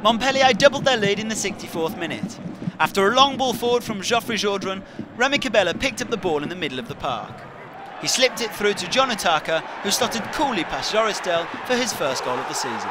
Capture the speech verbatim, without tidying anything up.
Montpellier doubled their lead in the sixty-fourth minute. After a long ball forward from Geoffrey Jourdran, Remy Cabella picked up the ball in the middle of the park. He slipped it through to John UTAKA, who slotted coolly past Joris Del for his first goal of the season.